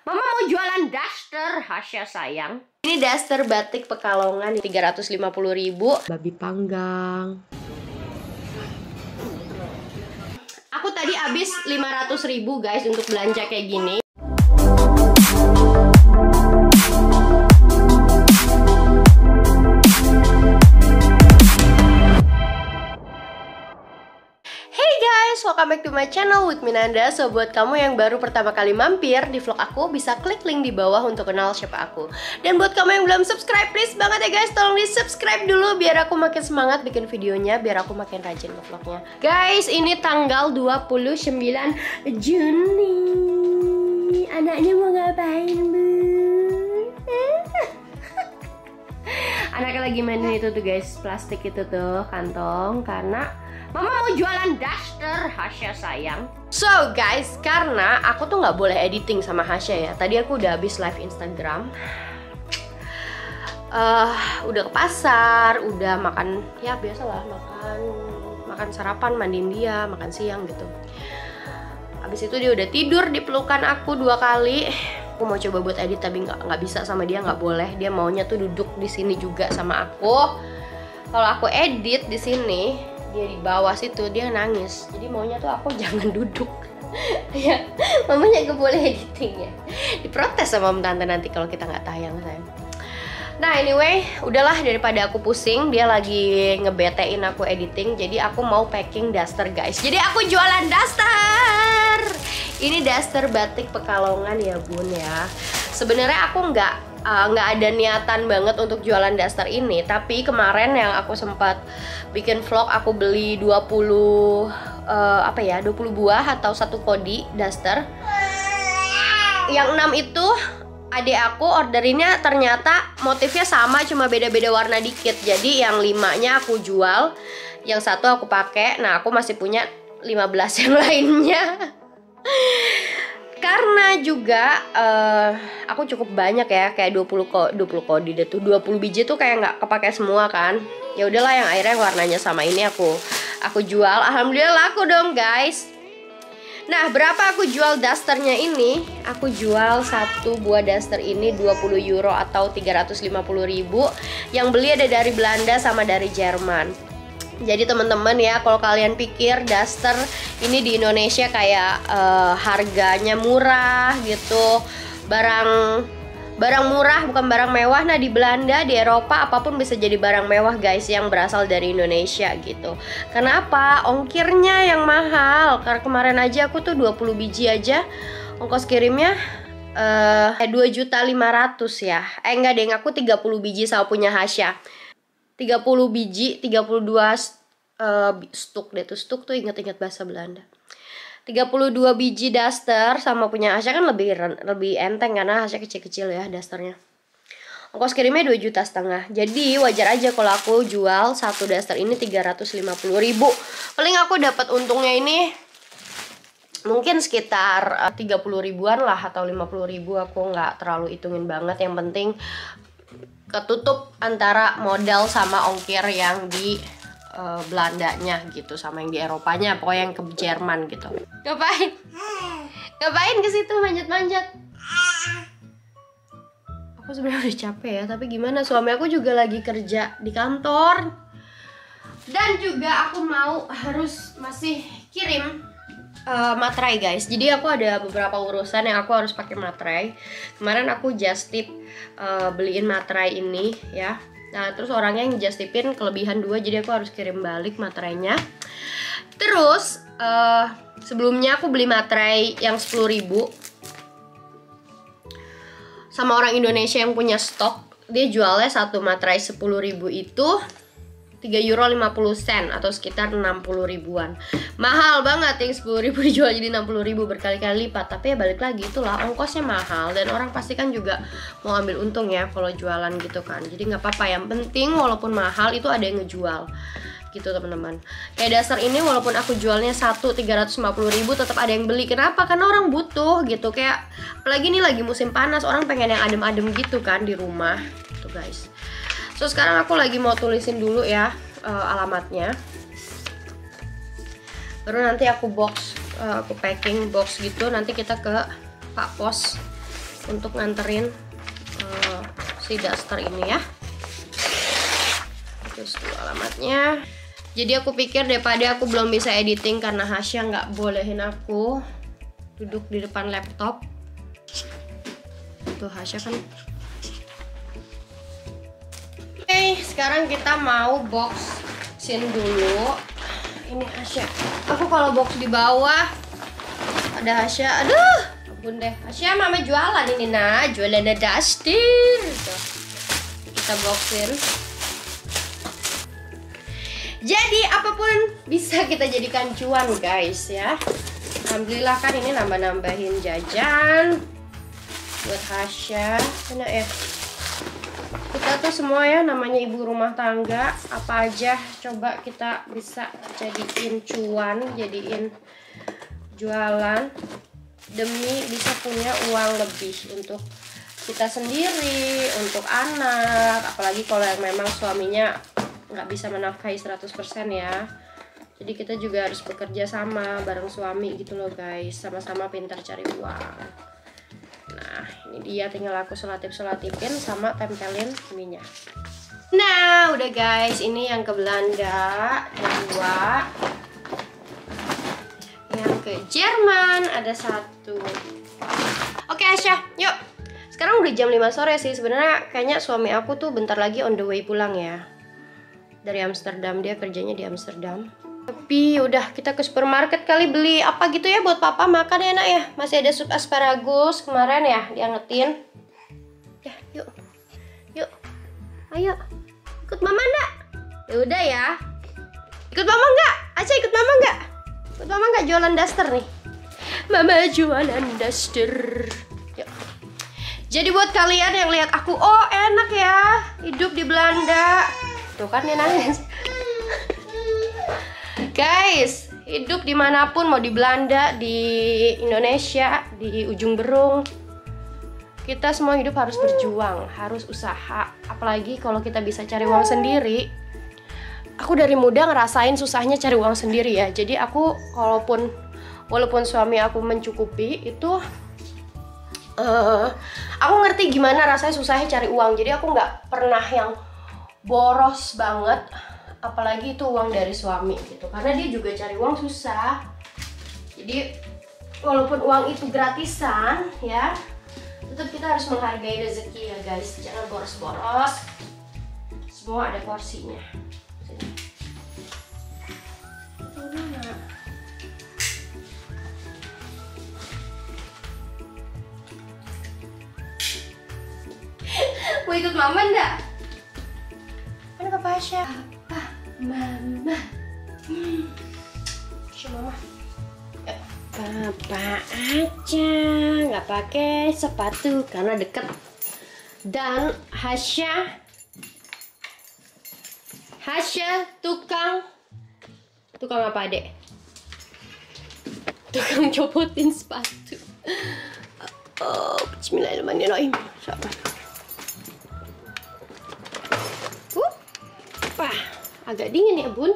Mama mau jualan daster, Hasya sayang. Ini daster batik Pekalongan 350.000. Babi panggang. Aku tadi habis 500.000 guys untuk belanja kayak gini. Welcome back to my channel with Minanda. So buat kamu yang baru pertama kali mampir di vlog aku, bisa klik link di bawah untuk kenal siapa aku. Dan buat kamu yang belum subscribe, please banget ya guys, tolong di subscribe dulu biar aku makin semangat bikin videonya, biar aku makin rajin ke vlognya. Guys, ini tanggal 29 Juni. Anaknya mau ngapain, Bu? Anaknya lagi mainin itu tuh guys, plastik itu tuh, kantong, karena Mama mau jualan daster, Hasya sayang. So guys, karena aku tuh nggak boleh editing sama Hasya ya. Tadi aku udah habis live Instagram, udah ke pasar, udah makan, ya biasalah makan sarapan, mandiin dia, makan siang gitu. Habis itu dia udah tidur di pelukan aku 2 kali. Aku mau coba buat edit tapi nggak bisa sama dia, nggak boleh. Dia maunya tuh duduk di sini juga sama aku. Kalau aku edit di sini, dia di bawah situ, dia nangis. Jadi maunya tuh aku jangan duduk. Ya, mamanya gak boleh editing ya. Diprotes sama tante nanti kalau kita nggak tayang sayang. Nah anyway, udahlah daripada aku pusing, dia lagi ngebetein aku editing. Jadi aku mau packing daster guys. Jadi aku jualan daster. Ini daster batik Pekalongan ya bun ya. Sebenarnya aku nggak ada niatan banget untuk jualan daster ini, tapi kemarin yang aku sempat bikin vlog, aku beli 20 buah atau 1 kodi daster. Yang 6 itu adik aku orderinnya ternyata motifnya sama, cuma beda-beda warna dikit. Jadi yang 5-nya aku jual, yang 1 aku pakai. Nah aku masih punya 15 yang lainnya. Karena juga aku cukup banyak ya, kayak 20 kodi deh tuh, 20 biji tuh kayak nggak kepake semua kan. Ya udahlah yang akhirnya warnanya sama ini aku jual. Alhamdulillah laku dong guys. Nah berapa aku jual dasternya ini? Aku jual 1 buah daster ini 20 euro atau 350.000. Yang beli ada dari Belanda sama dari Jerman. Jadi teman-teman ya, kalau kalian pikir daster ini di Indonesia kayak harganya murah gitu, barang murah bukan barang mewah. Nah di Belanda, di Eropa apapun bisa jadi barang mewah guys yang berasal dari Indonesia gitu. Karena apa? Ongkirnya yang mahal. Karena kemarin aja aku tuh 20 biji aja ongkos kirimnya 2.500.000 ya. Enggak deh, aku 30 biji sama punya Hasya. 30 biji, 32 stuk deh tuh, stuk tuh inget-inget bahasa Belanda. 32 biji daster sama punya Hasya kan lebih enteng karena Hasya kecil-kecil ya dasternya. Ongkos kirimnya 2,5 juta. Jadi wajar aja kalau aku jual 1 daster ini 350.000. Paling aku dapat untungnya ini mungkin sekitar 30 ribuan lah atau 50.000, aku nggak terlalu hitungin banget. Yang penting ketutup antara modal sama ongkir yang di Belandanya gitu, sama yang di Eropanya, pokoknya yang ke Jerman gitu. Ngapain ke situ manjat-manjat? Aku sebenarnya udah capek ya, tapi gimana, suami aku juga lagi kerja di kantor. Dan juga aku harus masih kirim materai guys. Jadi aku ada beberapa urusan yang aku harus pakai materai. Kemarin aku just tip beliin materai ini ya. Nah terus orangnya yang just tipin kelebihan 2, jadi aku harus kirim balik materainya. Terus sebelumnya aku beli materai yang 10.000 sama orang Indonesia yang punya stok. Dia jualnya 1 materai 10.000 itu 3,50 euro atau sekitar 60 ribuan. Mahal banget, yang 10.000 dijual jadi 60.000, berkali-kali lipat. Tapi ya balik lagi, itulah ongkosnya mahal. Dan orang pasti kan juga mau ambil untung ya kalau jualan gitu kan. Jadi nggak apa-apa, yang penting walaupun mahal itu ada yang ngejual gitu teman-teman. Kayak dasar ini walaupun aku jualnya 1 350.000 tetap ada yang beli. Kenapa? Karena orang butuh gitu. Kayak apalagi ini lagi musim panas, orang pengen yang adem-adem gitu kan di rumah tuh guys. So sekarang aku lagi mau tulisin dulu ya alamatnya. Baru nanti aku packing box gitu. Nanti kita ke Pak Pos untuk nganterin si daster ini ya. Terus tuh alamatnya. Jadi aku pikir daripada aku belum bisa editing karena Hasya nggak bolehin aku duduk di depan laptop. Tuh Hasya kan. Oke, sekarang kita mau boxin dulu. Ini Hasya. Aku kalau box di bawah ada Hasya. Aduh, ampun deh. Hasya mama jualan ini nah, jualan daster. Tuh. Kita boxin. Jadi apapun bisa kita jadikan cuan guys ya. Alhamdulillah kan ini nambah-nambahin jajan buat Hasya. Enak ya. Kita tuh semua ya namanya ibu rumah tangga, apa aja coba kita bisa jadiin cuan, jadiin jualan demi bisa punya uang lebih untuk kita sendiri, untuk anak, apalagi kalau yang memang suaminya nggak bisa menafkahi 100% ya. Jadi kita juga harus bekerja sama bareng suami gitu loh guys, sama-sama pintar cari uang. Nah ini dia, tinggal aku selatip-selatipin sama tempelin ininya. Nah udah guys, ini yang ke Belanda ada 2, yang ke Jerman ada 1. Oke Asya, yuk. Sekarang udah jam 5 sore sih. Sebenarnya kayaknya suami aku tuh bentar lagi on the way pulang ya dari Amsterdam, dia kerjanya di Amsterdam. Tapi udah kita ke supermarket kali beli apa gitu ya buat papa makan ya nak ya. Masih ada sup asparagus kemarin ya diangetin. Ya yuk, yuk, ayo ikut mama ndak? Ya udah ya, ikut mama nggak? Aca ikut mama nggak? Ikut mama nggak jualan daster nih? Mama jualan daster. Yuk. Jadi buat kalian yang lihat aku, oh enak ya hidup di Belanda. Tuh kan dia nangis. Guys, hidup dimanapun, mau di Belanda, di Indonesia, di ujung berung, kita semua hidup harus berjuang, harus usaha. Apalagi kalau kita bisa cari uang sendiri. Aku dari muda ngerasain susahnya cari uang sendiri ya. Jadi aku walaupun suami aku mencukupi itu, aku ngerti gimana rasanya susahnya cari uang. Jadi aku nggak pernah yang boros banget, apalagi itu uang dari suami gitu, karena dia juga cari uang susah. Jadi walaupun uang itu gratisan ya, tetap kita harus menghargai rezeki ya guys. Jangan boros-boros, semua ada porsinya. Mau ikut mama enggak? Ada Papa Asya. Papa, Mama. Mama. Papa aja nggak pakai sepatu karena deket. Dan Hasya tukang apa adek? Tukang copotin sepatu. Oh, bismillahirrahmanirrahim. Wah, agak dingin ya bun.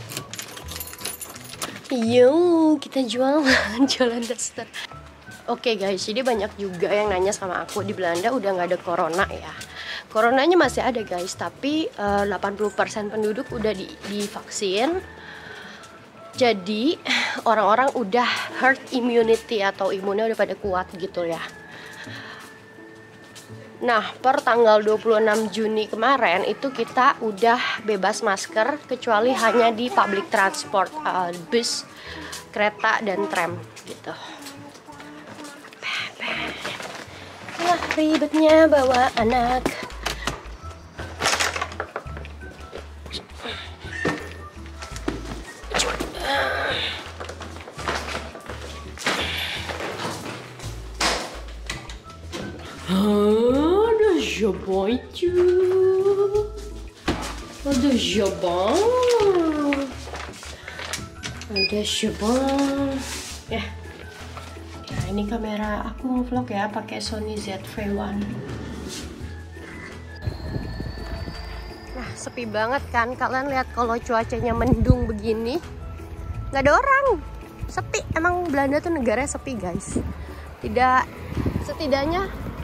Yo, kita jualan daster. Oke guys, jadi banyak juga yang nanya sama aku, di Belanda udah nggak ada corona ya. Coronanya masih ada guys, tapi 80% penduduk udah divaksin. Jadi orang-orang udah herd immunity atau imunnya udah pada kuat gitu ya. Nah, per tanggal 26 Juni kemarin itu kita udah bebas masker kecuali hanya di public transport, bus, kereta, dan tram gitu. Wah, ribetnya bawa anak. Ada jabaitu, ada jabang, ada jabang. Ya, ini kamera aku vlog ya pakai Sony ZV-1. Nah, sepi banget kan? Kalian lihat kalau cuacanya mendung begini, nggak ada orang, sepi. Emang Belanda tuh negaranya sepi guys. Setidaknya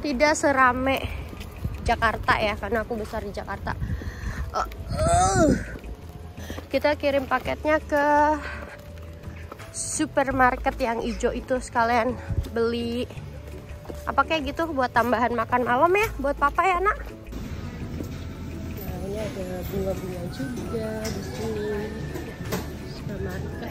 tidak serame Jakarta ya, karena aku besar di Jakarta. Kita kirim paketnya ke supermarket yang hijau itu, sekalian beli apa kayak gitu buat tambahan makan malam ya buat papa ya nak. Nah ini ada bunga-bunga juga di sini supermarket.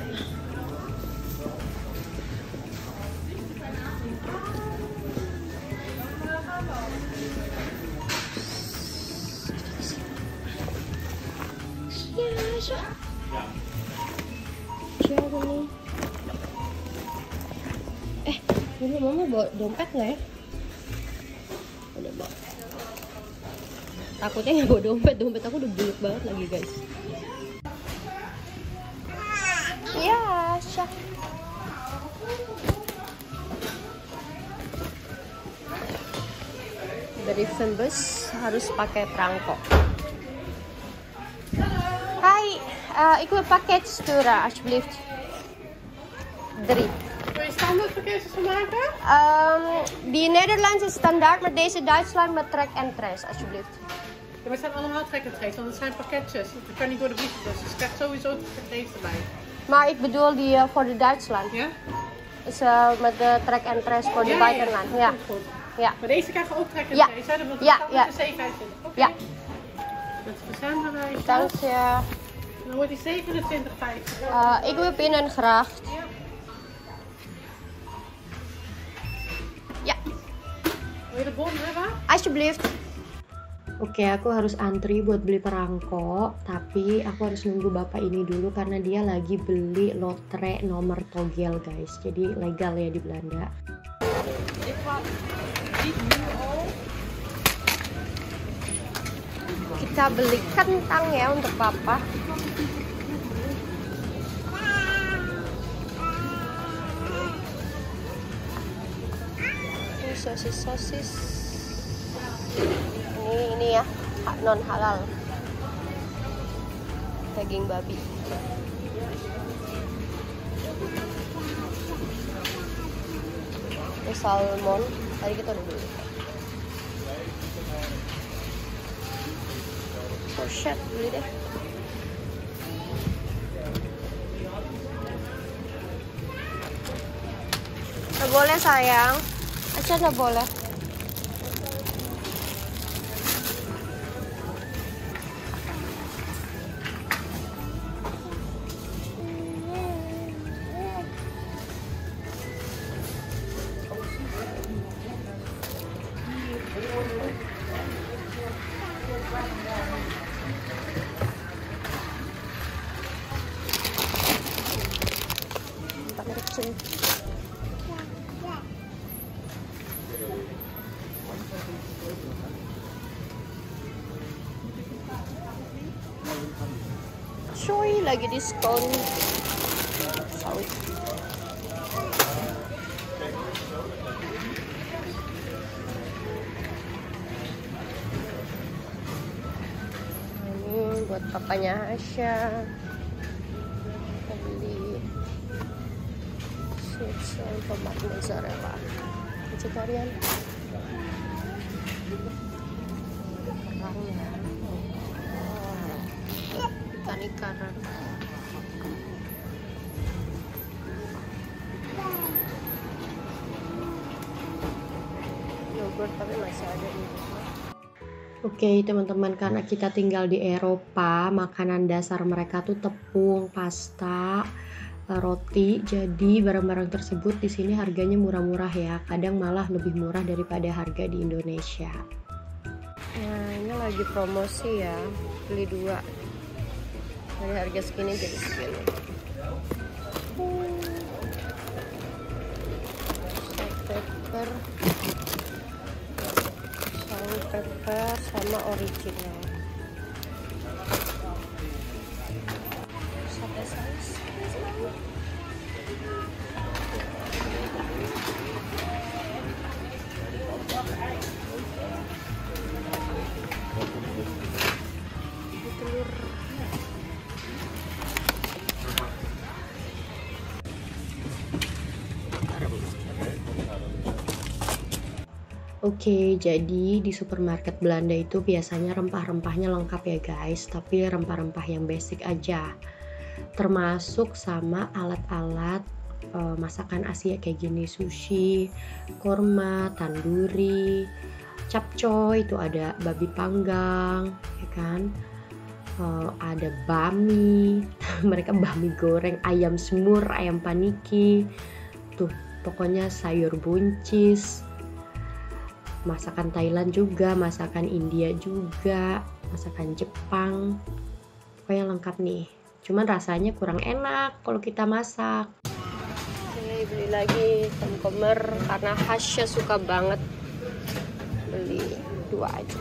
Siapa nih? Ini mama bawa dompet nggak ya? Udah bawa. Takutnya nggak bawa dompet, dompet aku udah buluk banget lagi guys. Ya, Syah. Dari Fembus harus pakai perangkok. Hai, ik wil pakket sturen alsjeblieft. 3. Wil je standaardverkeersjes van maken? Die Nederlandse standaard, maar deze Duitsland met track en trace, alsjeblieft. Ja, maar het zijn allemaal track and trace, want het zijn pakketjes. Dat kan niet door de brievenbus, dus je krijgt sowieso deze erbij. Maar ik bedoel die voor de Duitsland. Ja? Dus met de track en trace voor de buitenland. Ja. Goed. Ja. Maar deze krijgen ook track and Ja. trace, hè? Dan wordt Ja, het ja. de 27. Oké. Ja. Met de verzendbewijs. Dank je. Dan wordt die 27,50. Ik wil Binnengracht. Ja. Ja, Wil je de bon hebben? alsjeblieft. Oke, aku harus antri buat beli perangko, tapi aku harus nunggu bapak ini dulu karena dia lagi beli lotre nomor togel guys. Jadi legal ya di Belanda. Kita beli kentang ya untuk papa. Ini sosis-sosis. Ini ya, non halal. Daging babi. Ini salmon. Tadi kita udah beli. Oh shit, beli deh. Nggak boleh sayang. Aca nggak boleh. Coy, lagi diskon sawit. Ini buat papanya Asya. Kita beli sisal tomat mozzarella vegetarian. Kerangnya ikan-ikanan. Yogurt tapi masih ada di rumah. Oke teman-teman, karena kita tinggal di Eropa, makanan dasar mereka tuh tepung, pasta, roti. Jadi barang-barang tersebut di sini harganya murah-murah ya. Kadang malah lebih murah daripada harga di Indonesia. Nah ini lagi promosi ya, beli 2 dari harga segini jadi segini. Salt pepper sama original. Sate saus. Telur. Oke, jadi di supermarket Belanda itu biasanya rempah-rempahnya lengkap ya guys, tapi rempah-rempah yang basic aja. Termasuk sama alat-alat masakan Asia kayak gini, sushi, korma, tandoori, capcoy, itu ada babi panggang, ya kan? Ada bami, mereka bami goreng, ayam semur, ayam paniki, tuh pokoknya sayur buncis. Masakan Thailand juga, masakan India juga, masakan Jepang, pokoknya lengkap nih. Cuman rasanya kurang enak kalau kita masak. Oke, beli lagi temkemer karena Hasya suka banget. Beli 2 aja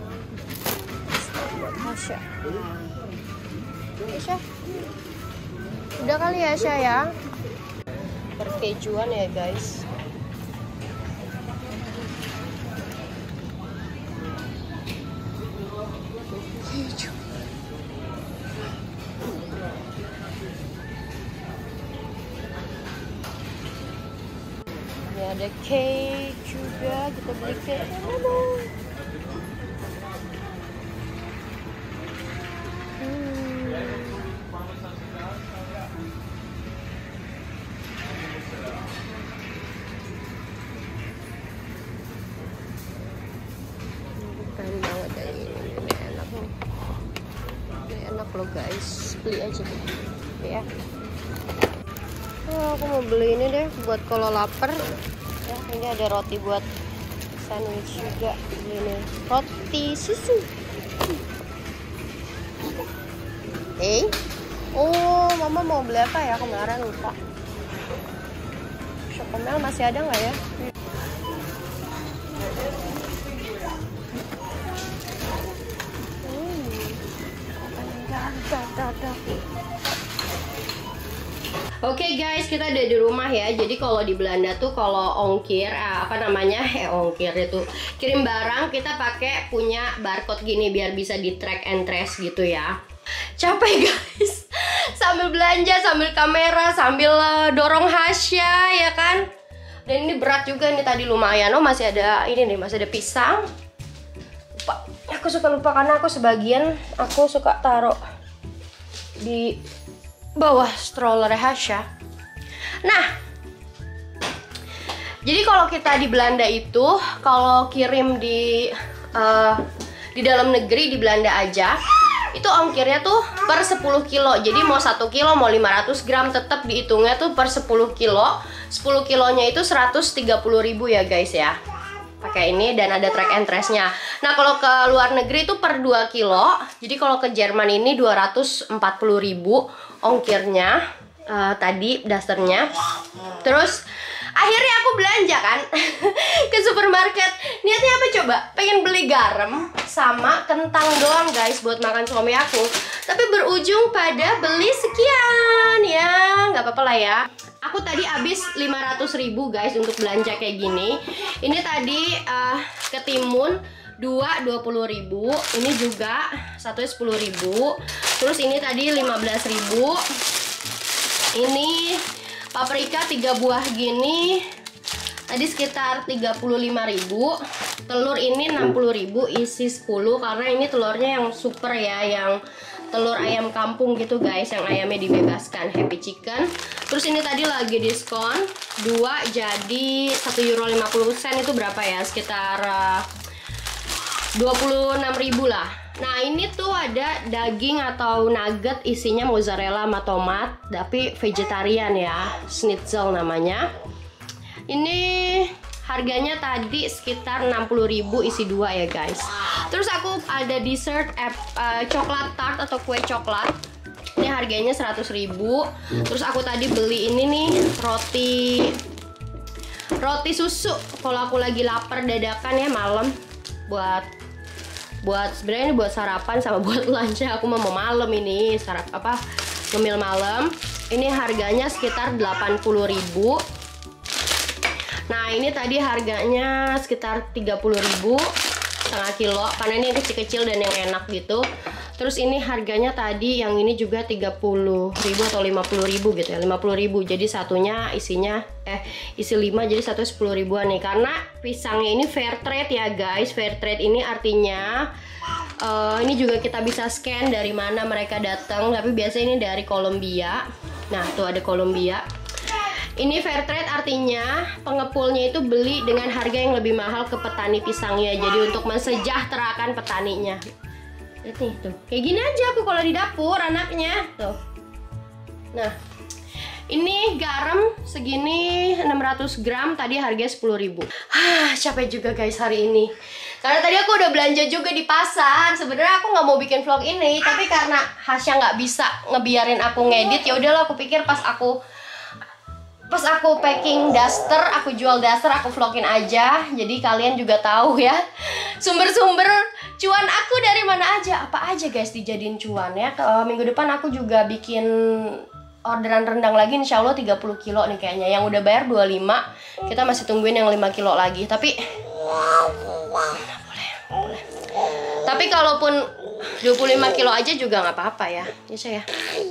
buat Hasya. Hasya, udah kali ya Hasya ya. Berkejuan ya guys. Ini ada cake juga, kita beli cake. Keren banget ya ini enak nih. Ini enak loh guys, beli aja ya. Aku mau beli ini deh buat kalau lapar ya. Ini ada roti buat sandwich juga. Beli ini roti susu. Oh, mama mau beli apa ya, kemarin lupa. Chocomel masih ada nggak ya? Oke guys, kita ada di rumah ya. Jadi kalau di Belanda tuh kalau ongkir ongkir itu kirim barang, kita pakai punya barcode gini biar bisa di track and trace gitu ya. Capek guys, sambil belanja, sambil kamera, sambil dorong Hasya ya kan. Dan ini berat juga nih, tadi lumayan. Oh masih ada ini nih, masih ada pisang. Lupa. Aku suka lupa karena aku sebagian aku suka taruh di bawah stroller Hasya. Nah, jadi kalau kita di Belanda itu kalau kirim di dalam negeri, di Belanda aja itu ongkirnya tuh per 10 kilo. Jadi mau 1 kilo mau 500 gram tetap dihitungnya tuh per 10 kilo. 10 kilonya itu 130.000 ya guys ya, pakai ini, dan ada track and trace-nya. Nah kalau ke luar negeri itu per 2 kilo. Jadi kalau ke Jerman ini 240.000 ongkirnya, tadi dasarnya. Terus akhirnya aku belanja kan ke supermarket. Niatnya apa coba? Pengen beli garam sama kentang doang guys buat makan suami aku. Tapi berujung pada beli sekian ya, nggak apa-apa lah ya. Aku tadi habis 500.000 guys untuk belanja kayak gini. Ini tadi ketimun 20.000, ini juga satunya 10.000. Terus ini tadi 15.000. Ini paprika 3 buah gini tadi sekitar 35.000. Telur ini 60.000 isi 10 karena ini telurnya yang super ya, yang telur ayam kampung gitu guys, yang ayamnya dibebaskan, happy chicken. Terus ini tadi lagi diskon 2 jadi €1.50 itu berapa ya, sekitar 26.000 lah. Nah ini tuh ada daging atau nugget isinya mozzarella sama tomat, tapi vegetarian ya, schnitzel namanya. Ini harganya tadi sekitar 60.000 isi 2 ya guys. Terus aku ada dessert coklat tart atau kue coklat. Ini harganya 100.000. Terus aku tadi beli ini nih, roti susu. Kalau aku lagi lapar dadakan ya malam, buat sebenarnya ini buat sarapan sama buat lunch. Aku mau malam ini ngemil malam. Ini harganya sekitar 80.000. Nah ini tadi harganya sekitar 30.000 setengah kilo, karena ini yang kecil-kecil dan yang enak gitu. Terus ini harganya tadi yang ini juga 30.000 atau 50.000 gitu ya, 50.000. Jadi satunya isinya isi 5, jadi satu 10 ribuan nih. Karena pisangnya ini fair trade ya guys. Fair trade ini artinya ini juga kita bisa scan dari mana mereka datang, tapi biasanya ini dari Kolombia. Nah, tuh ada Kolombia. Ini fair trade artinya pengepulnya itu beli dengan harga yang lebih mahal ke petani pisangnya. Jadi untuk mensejahterakan petaninya. Lihat nih tuh, kayak gini aja aku kalau di dapur anaknya tuh. Nah, ini garam segini 600 gram, tadi harganya 10.000. Capek juga guys hari ini. Karena tadi aku udah belanja juga di pasar. Sebenarnya aku nggak mau bikin vlog ini, tapi karena Hasya nggak bisa ngebiarin aku ngedit, ya udahlah aku pikir pas aku packing daster, aku jual daster, aku vlogin aja. Jadi kalian juga tahu ya sumber-sumber cuan aku dari mana aja. Apa aja guys dijadiin cuan ya. Minggu depan aku juga bikin orderan rendang lagi, insya Allah 30 kilo nih kayaknya. Yang udah bayar 25, kita masih tungguin yang 5 kilo lagi. Tapi boleh. Tapi kalaupun 25 kilo aja juga nggak apa-apa ya. Ya saya.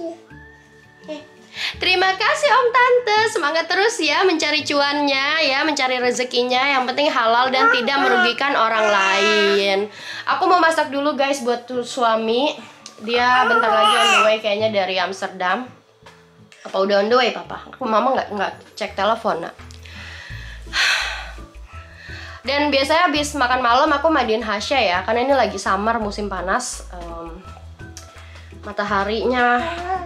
Terima kasih Om Tante, semangat terus ya mencari cuannya ya, mencari rezekinya, yang penting halal dan tidak merugikan orang lain. Aku mau masak dulu guys buat suami, dia bentar lagi on the way kayaknya dari Amsterdam. Apa udah on the way papa? Mama nggak cek telepon nak. Dan biasanya habis makan malam aku mandiin Hasya ya, karena ini lagi summer, musim panas. Mataharinya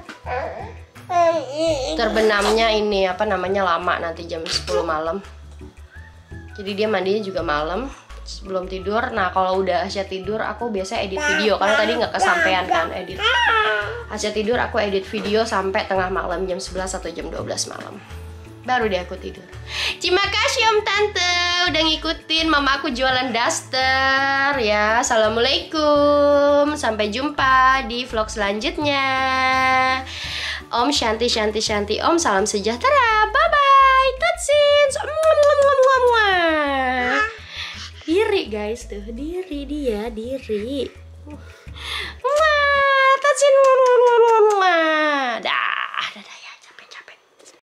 terbenamnya ini apa namanya lama, nanti jam 10 malam. Jadi dia mandinya juga malam sebelum tidur. Nah kalau udah Hasya tidur aku biasa edit video, karena tadi nggak kesampean kan edit. Hasya tidur aku edit video sampai tengah malam, jam 11 atau jam 12 malam. Baru deh aku tidur. Terima kasih Om Tante udah ngikutin mama aku jualan daster ya. Assalamualaikum, sampai jumpa di vlog selanjutnya. Om Shanti Om, salam sejahtera. Bye bye. Tutsins. Diri guys tuh, diri dia, diri. Tatsin.